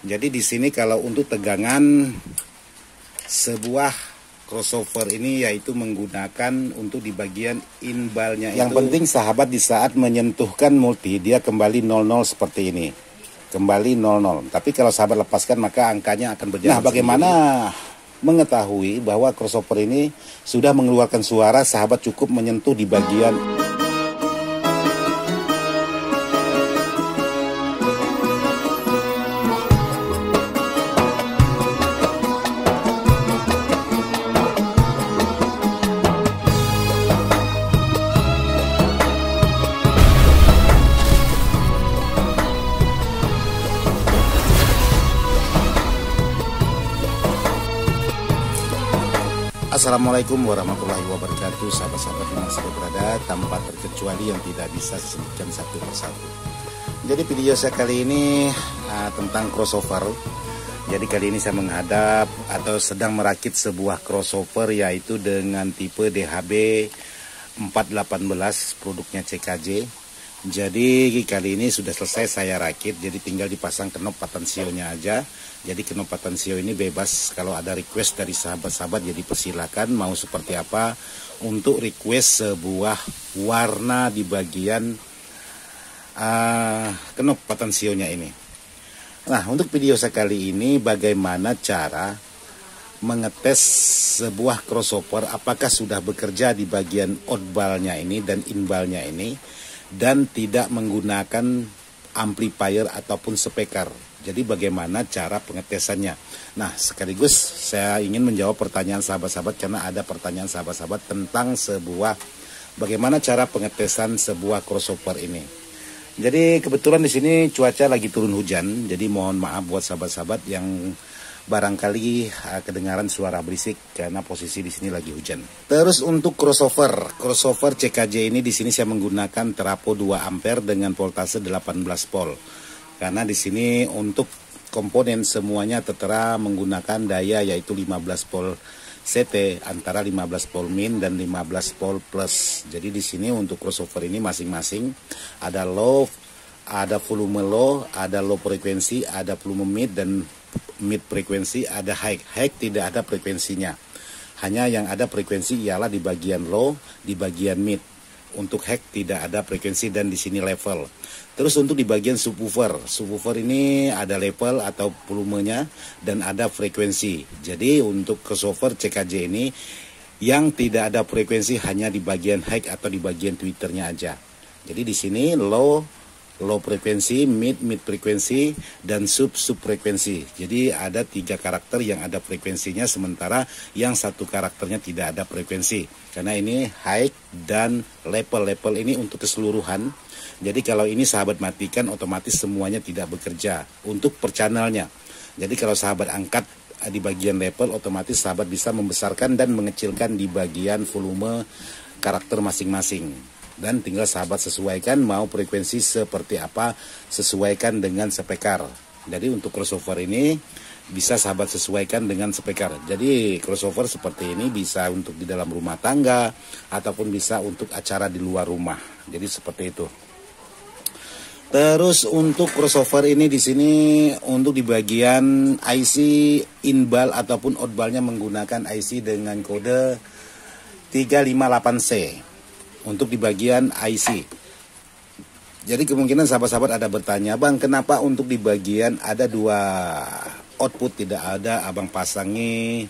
Jadi di sini kalau untuk tegangan sebuah crossover ini yaitu menggunakan untuk di bagian inbalnya. Yang penting sahabat di saat menyentuhkan multi dia kembali 00 seperti ini. Kembali 00. Tapi kalau sahabat lepaskan maka angkanya akan berjalan. Nah, bagaimana mengetahui bahwa crossover ini sudah mengeluarkan suara? Sahabat cukup menyentuh di bagian Assalamualaikum warahmatullahi wabarakatuh, sahabat-sahabat yang masih berada, tanpa terkecuali yang tidak bisa disebutkan satu persatu. Jadi video saya kali ini tentang crossover. Jadi kali ini saya menghadap atau sedang merakit sebuah crossover yaitu dengan tipe DHB 418 produknya CKJ. Jadi kali ini sudah selesai saya rakit, jadi tinggal dipasang knop patensionya aja. Jadi knop patensio ini bebas, kalau ada request dari sahabat-sahabat jadi persilakan mau seperti apa untuk request sebuah warna di bagian knop patensionya ini. Nah, untuk video saya kali ini bagaimana cara mengetes sebuah crossover apakah sudah bekerja di bagian outbalnya ini dan inbalnya ini dan tidak menggunakan amplifier ataupun speaker. Jadi bagaimana cara pengetesannya? Nah, sekaligus saya ingin menjawab pertanyaan sahabat-sahabat karena ada pertanyaan sahabat-sahabat tentang bagaimana cara pengetesan sebuah crossover ini. Jadi kebetulan di sini cuaca lagi turun hujan, jadi mohon maaf buat sahabat-sahabat yang barangkali kedengaran suara berisik karena posisi di sini lagi hujan. Terus untuk crossover CKJ ini di sini saya menggunakan trafo 2 ampere dengan voltase 18 volt. Karena di sini untuk komponen semuanya tertera menggunakan daya yaitu 15 volt CT antara 15 volt min dan 15 volt plus. Jadi di sini untuk crossover ini masing-masing ada low, ada volume low, ada low frekuensi, ada volume mid dan mid frekuensi, ada high. High tidak ada frekuensinya. Hanya yang ada frekuensi ialah di bagian low, di bagian mid. Untuk high tidak ada frekuensi dan di sini level. Terus untuk di bagian subwoofer ini ada level atau volumenya dan ada frekuensi. Jadi untuk crossover CKJ ini yang tidak ada frekuensi hanya di bagian high atau di bagian tweeternya aja. Jadi di sini low frekuensi, mid frekuensi, dan sub frekuensi. Jadi ada 3 karakter yang ada frekuensinya, sementara yang satu karakternya tidak ada frekuensi. Karena ini high dan level ini untuk keseluruhan. Jadi kalau ini sahabat matikan otomatis semuanya tidak bekerja untuk per channelnya. Jadi kalau sahabat angkat di bagian level otomatis sahabat bisa membesarkan dan mengecilkan di bagian volume karakter masing-masing. Dan tinggal sahabat sesuaikan mau frekuensi seperti apa, sesuaikan dengan speaker. Jadi untuk crossover ini bisa sahabat sesuaikan dengan speaker. Jadi crossover seperti ini bisa untuk di dalam rumah tangga ataupun bisa untuk acara di luar rumah. Jadi seperti itu. Terus untuk crossover ini di sini untuk di bagian IC inbal ataupun outbalnya menggunakan IC dengan kode 358C. Untuk di bagian IC. Jadi kemungkinan sahabat-sahabat ada bertanya, Bang, kenapa untuk di bagian ada 2 output tidak ada abang pasangi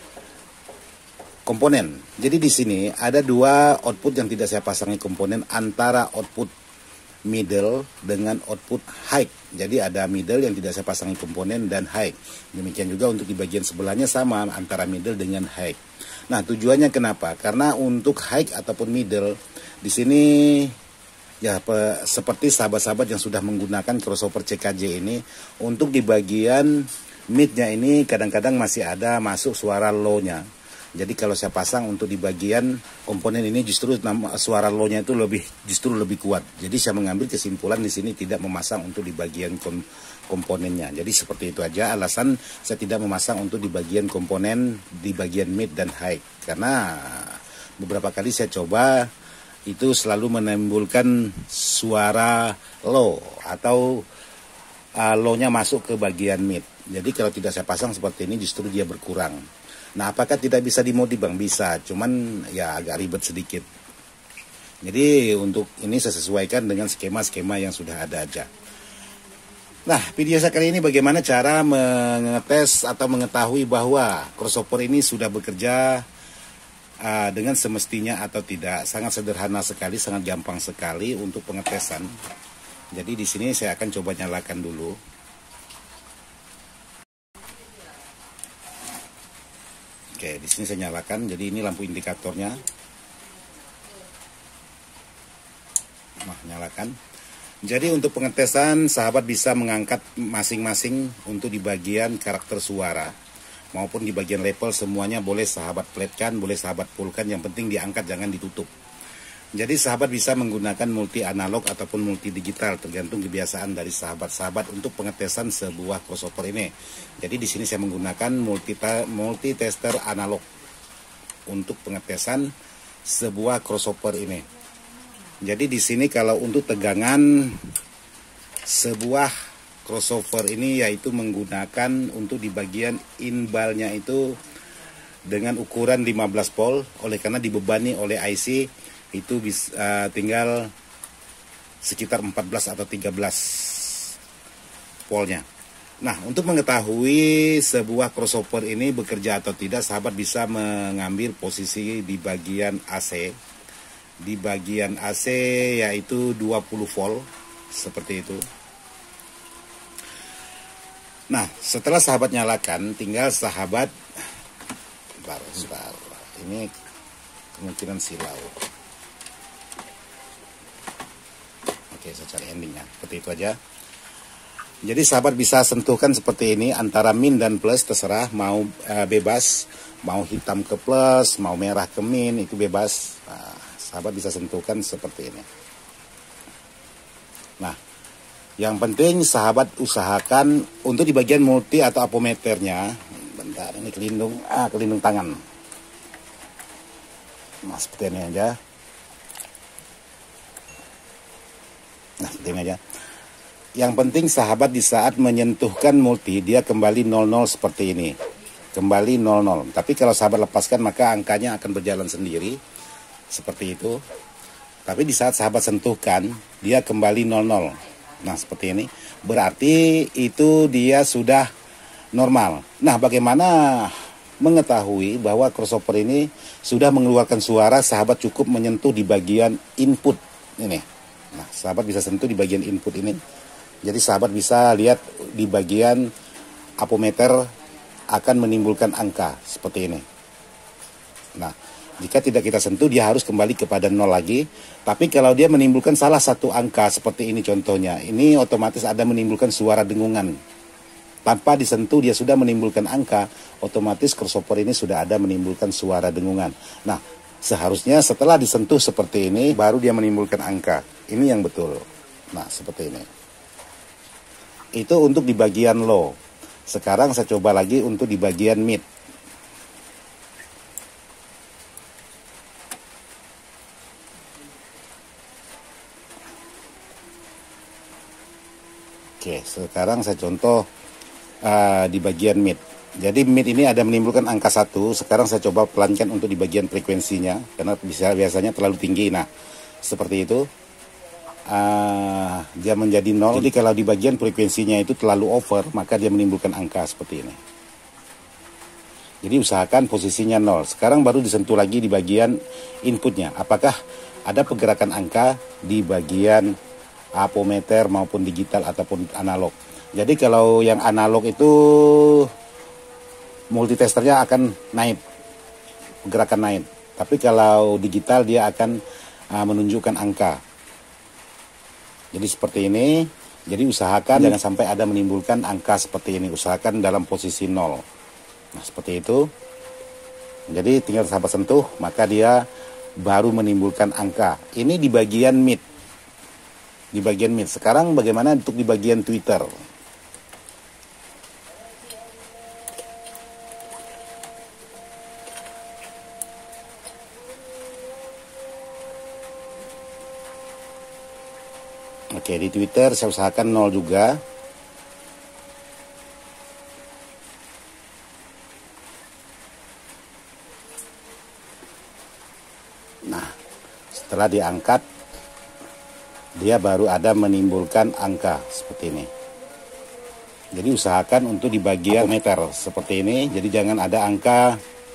komponen. Jadi di sini ada 2 output yang tidak saya pasangi komponen antara output middle dengan output high. Jadi ada middle yang tidak saya pasangi komponen dan high. Demikian juga untuk di bagian sebelahnya sama antara middle dengan high. Nah, tujuannya kenapa? Karena untuk high ataupun middle di sini ya seperti sahabat-sahabat yang sudah menggunakan crossover CKJ ini, untuk di bagian midnya ini kadang-kadang masih ada masuk suara low-nya. Jadi kalau saya pasang untuk di bagian komponen ini justru suara low-nya itu justru lebih kuat. Jadi saya mengambil kesimpulan di sini tidak memasang untuk di bagian komponennya. Jadi seperti itu aja alasan saya tidak memasang untuk di bagian komponen di bagian mid dan high. Karena beberapa kali saya coba itu selalu menimbulkan suara low atau low-nya masuk ke bagian mid. Jadi kalau tidak saya pasang seperti ini justru dia berkurang. Nah, apakah tidak bisa dimodif Bang? Bisa, cuman ya agak ribet sedikit. Jadi untuk ini saya sesuaikan dengan skema-skema yang sudah ada aja. Nah, video saya kali ini bagaimana cara mengetes atau mengetahui bahwa crossover ini sudah bekerja dengan semestinya atau tidak. Sangat sederhana sekali, sangat gampang sekali untuk pengetesan. Jadi di sini saya akan coba nyalakan dulu. Oke, di sini saya nyalakan. Jadi ini lampu indikatornya. Nah, nyalakan. Jadi untuk pengetesan, sahabat bisa mengangkat masing-masing untuk di bagian karakter suara maupun di bagian level, semuanya boleh sahabat flatkan, boleh sahabat fullkan, yang penting diangkat, jangan ditutup. Jadi sahabat bisa menggunakan multi analog ataupun multi digital, tergantung kebiasaan dari sahabat-sahabat untuk pengetesan sebuah crossover ini. Jadi di sini saya menggunakan multi tester analog untuk pengetesan sebuah crossover ini. Jadi di sini kalau untuk tegangan sebuah crossover ini yaitu menggunakan untuk di bagian inbalnya itu dengan ukuran 15 volt, oleh karena dibebani oleh IC itu bisa tinggal sekitar 14 atau 13 voltnya. Nah, untuk mengetahui sebuah crossover ini bekerja atau tidak, sahabat bisa mengambil posisi di bagian AC. Di bagian AC yaitu 20 volt seperti itu. Nah, setelah sahabat nyalakan, tinggal sahabat sebentar. Ini kemungkinan silau. Oke, saya cari endingnya. Seperti itu aja. Jadi sahabat bisa sentuhkan seperti ini antara min dan plus, terserah, mau bebas, mau hitam ke plus, mau merah ke min, itu bebas. Nah, sahabat bisa sentuhkan seperti ini. Nah, yang penting sahabat usahakan untuk di bagian multi atau apometernya. Bentar, ini kelindung tangan. Nah, seperti ini aja. Nah, seperti ini aja. Yang penting sahabat di saat menyentuhkan multi, dia kembali 00 seperti ini. Kembali 00. Tapi kalau sahabat lepaskan, maka angkanya akan berjalan sendiri. Seperti itu. Tapi di saat sahabat sentuhkan, dia kembali 00. Nah, seperti ini. Berarti itu dia sudah normal. Nah, bagaimana mengetahui bahwa crossover ini sudah mengeluarkan suara? Sahabat cukup menyentuh di bagian input ini. Nah, sahabat bisa sentuh di bagian input ini. Jadi sahabat bisa lihat di bagian apometer akan menimbulkan angka seperti ini. Nah, jika tidak kita sentuh, dia harus kembali kepada 0 lagi. Tapi kalau dia menimbulkan salah satu angka seperti ini contohnya, ini otomatis ada menimbulkan suara dengungan. Tanpa disentuh dia sudah menimbulkan angka, otomatis crossover ini sudah ada menimbulkan suara dengungan. Nah, seharusnya setelah disentuh seperti ini, baru dia menimbulkan angka. Ini yang betul. Nah, seperti ini. Itu untuk di bagian low. Sekarang saya coba lagi untuk di bagian mid. Oke, sekarang saya contoh di bagian mid. Jadi mid ini ada menimbulkan angka 1. Sekarang saya coba pelankan untuk di bagian frekuensinya, karena biasanya terlalu tinggi. Nah, seperti itu. Dia menjadi 0. Jadi kalau di bagian frekuensinya itu terlalu over, maka dia menimbulkan angka seperti ini. Jadi usahakan posisinya 0. Sekarang baru disentuh lagi di bagian inputnya. Apakah ada pergerakan angka di bagian apometer maupun digital ataupun analog. Jadi kalau yang analog itu multitesternya akan naik, gerakan naik. Tapi kalau digital dia akan menunjukkan angka. Jadi seperti ini. Jadi usahakan jangan sampai ada menimbulkan angka seperti ini. Usahakan dalam posisi 0. Nah, seperti itu. Jadi tinggal sahabat sentuh, maka dia baru menimbulkan angka. Ini di bagian mid. Di bagian mid. Sekarang bagaimana untuk di bagian Twitter? Oke, di Twitter saya usahakan 0 juga. Nah, setelah diangkat, dia baru ada menimbulkan angka seperti ini. Jadi usahakan untuk di bagian meter seperti ini. Jadi jangan ada angka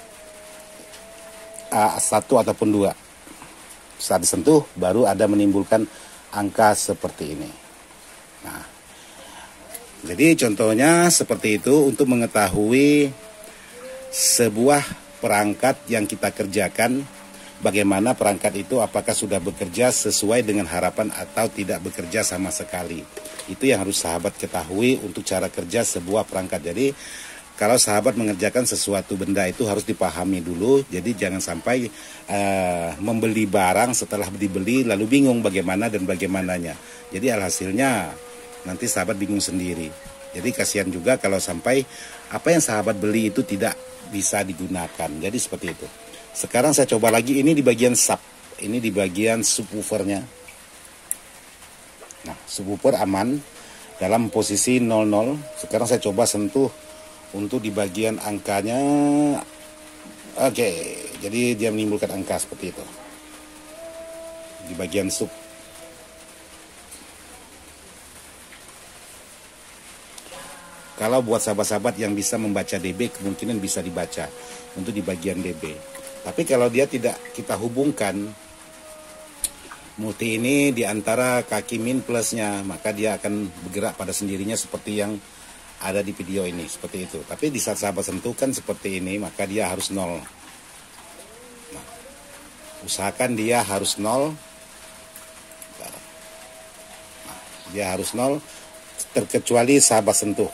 1 ataupun 2. Saat disentuh baru ada menimbulkan angka seperti ini. Nah, jadi contohnya seperti itu untuk mengetahui sebuah perangkat yang kita kerjakan, bagaimana perangkat itu apakah sudah bekerja sesuai dengan harapan atau tidak bekerja sama sekali. Itu yang harus sahabat ketahui untuk cara kerja sebuah perangkat. Jadi kalau sahabat mengerjakan sesuatu benda itu harus dipahami dulu. Jadi jangan sampai membeli barang setelah dibeli lalu bingung bagaimana dan bagaimananya. Jadi alhasilnya nanti sahabat bingung sendiri. Jadi kasihan juga kalau sampai apa yang sahabat beli itu tidak bisa digunakan. Jadi seperti itu. Sekarang saya coba lagi ini di bagian sub. Ini di bagian subwoofernya. Nah, subwoofer aman dalam posisi 00. Sekarang saya coba sentuh untuk di bagian angkanya. Oke, jadi dia menimbulkan angka seperti itu. Di bagian sub. Kalau buat sahabat-sahabat yang bisa membaca dB, kemungkinan bisa dibaca untuk di bagian dB. Tapi kalau dia tidak kita hubungkan multi ini di antara kaki min plusnya, maka dia akan bergerak pada sendirinya seperti yang ada di video ini, seperti itu. Tapi di saat sahabat sentuhkan seperti ini, maka dia harus 0. Nah, usahakan dia harus 0. Nah, dia harus 0, terkecuali sahabat sentuh.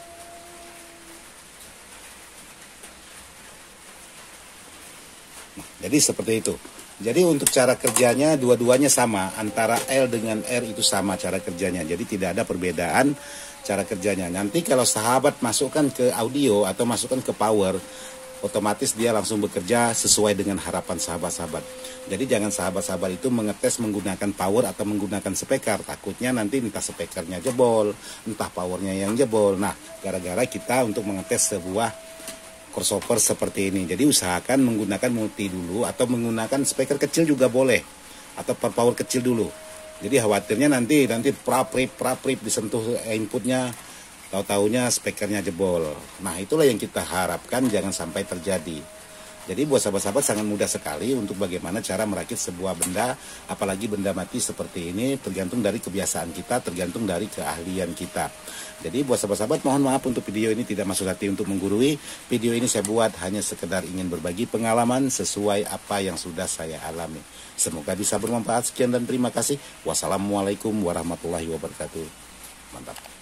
Jadi seperti itu. Jadi untuk cara kerjanya dua-duanya sama. Antara L dengan R itu sama cara kerjanya. Jadi tidak ada perbedaan cara kerjanya. Nanti kalau sahabat masukkan ke audio atau masukkan ke power, otomatis dia langsung bekerja sesuai dengan harapan sahabat-sahabat. Jadi jangan sahabat-sahabat itu mengetes menggunakan power atau menggunakan speaker. Takutnya nanti entah speakernya jebol, entah powernya yang jebol. Nah, gara-gara kita untuk mengetes sebuah crossover seperti ini. Jadi usahakan menggunakan multi dulu atau menggunakan speaker kecil juga boleh atau power kecil dulu. Jadi khawatirnya nanti praprip disentuh inputnya, tahu-taunya speakernya jebol. Nah, itulah yang kita harapkan jangan sampai terjadi. Jadi buat sahabat-sahabat sangat mudah sekali untuk bagaimana cara merakit sebuah benda, apalagi benda mati seperti ini, tergantung dari kebiasaan kita, tergantung dari keahlian kita. Jadi buat sahabat-sahabat mohon maaf untuk video ini tidak masuk hati untuk menggurui. Video ini saya buat hanya sekedar ingin berbagi pengalaman sesuai apa yang sudah saya alami. Semoga bisa bermanfaat. Sekian dan terima kasih. Wassalamualaikum warahmatullahi wabarakatuh. Mantap.